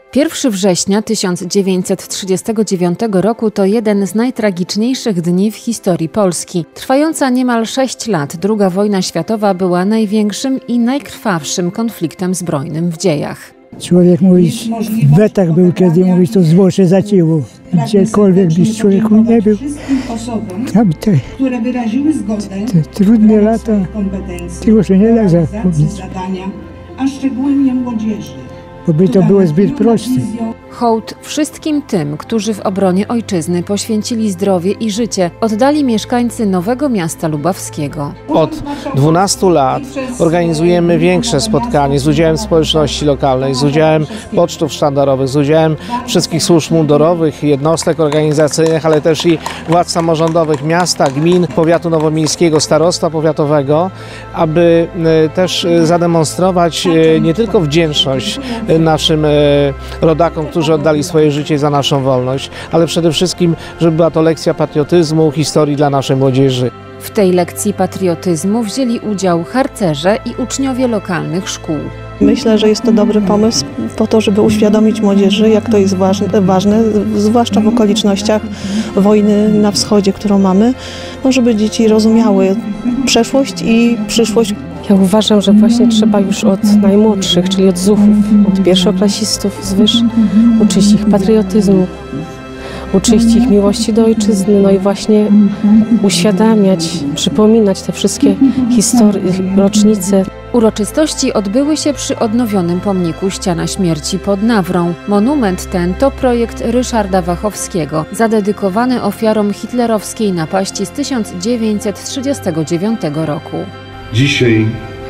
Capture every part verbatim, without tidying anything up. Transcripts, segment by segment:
pierwszego września tysiąc dziewięćset trzydziestego dziewiątego roku to jeden z najtragiczniejszych dni w historii Polski. Trwająca niemal sześć lat druga wojna światowa była największym i najkrwawszym konfliktem zbrojnym w dziejach. Człowiek mówić, w betach był, kiedy mówić, to zło się zacięło. Gdziekolwiek byś człowieku nie był, tam te, te trudne lata, tego się nie da zapomnieć. A szczególnie młodzieży. Bo by to było zbyt proste. Hołd wszystkim tym, którzy w obronie ojczyzny poświęcili zdrowie i życie, oddali mieszkańcy Nowego Miasta Lubawskiego. Od dwunastu lat organizujemy większe spotkanie z udziałem społeczności lokalnej, z udziałem pocztów sztandarowych, z udziałem wszystkich służb mundurowych, jednostek organizacyjnych, ale też i władz samorządowych miasta, gmin, powiatu nowomiejskiego, starostwa powiatowego, aby też zademonstrować nie tylko wdzięczność naszym rodakom, którzy oddali swoje życie za naszą wolność, ale przede wszystkim, żeby była to lekcja patriotyzmu, historii dla naszej młodzieży. W tej lekcji patriotyzmu wzięli udział harcerze i uczniowie lokalnych szkół. Myślę, że jest to dobry pomysł po to, żeby uświadomić młodzieży, jak to jest ważne, zwłaszcza w okolicznościach wojny na wschodzie, którą mamy, no żeby dzieci rozumiały przeszłość i przyszłość. Ja uważam, że właśnie trzeba już od najmłodszych, czyli od zuchów, od pierwszoklasistów zwyż, uczyć ich patriotyzmu, uczyć ich miłości do ojczyzny, no i właśnie uświadamiać, przypominać te wszystkie historie, rocznice. Uroczystości odbyły się przy odnowionym pomniku Ściana Śmierci pod Nawrą. Monument ten to projekt Ryszarda Wachowskiego, zadedykowany ofiarom hitlerowskiej napaści z tysiąc dziewięćset trzydziestego dziewiątego roku. Dzisiaj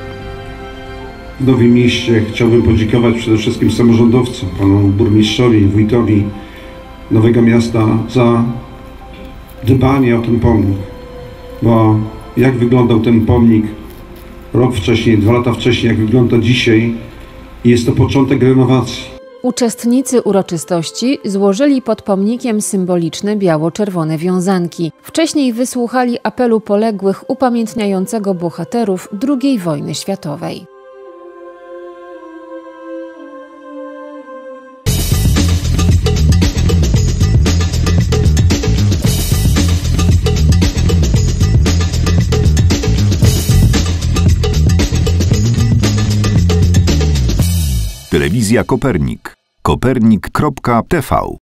w Nowym Mieście chciałbym podziękować przede wszystkim samorządowcom, panu burmistrzowi, wójtowi Nowego Miasta za dbanie o ten pomnik. Bo jak wyglądał ten pomnik rok wcześniej, dwa lata wcześniej, jak wygląda dzisiaj, jest to początek renowacji. Uczestnicy uroczystości złożyli pod pomnikiem symboliczne biało-czerwone wiązanki. Wcześniej wysłuchali apelu poległych upamiętniającego bohaterów drugiej wojny światowej. Telewizja Kopernik. kopernik kropka t v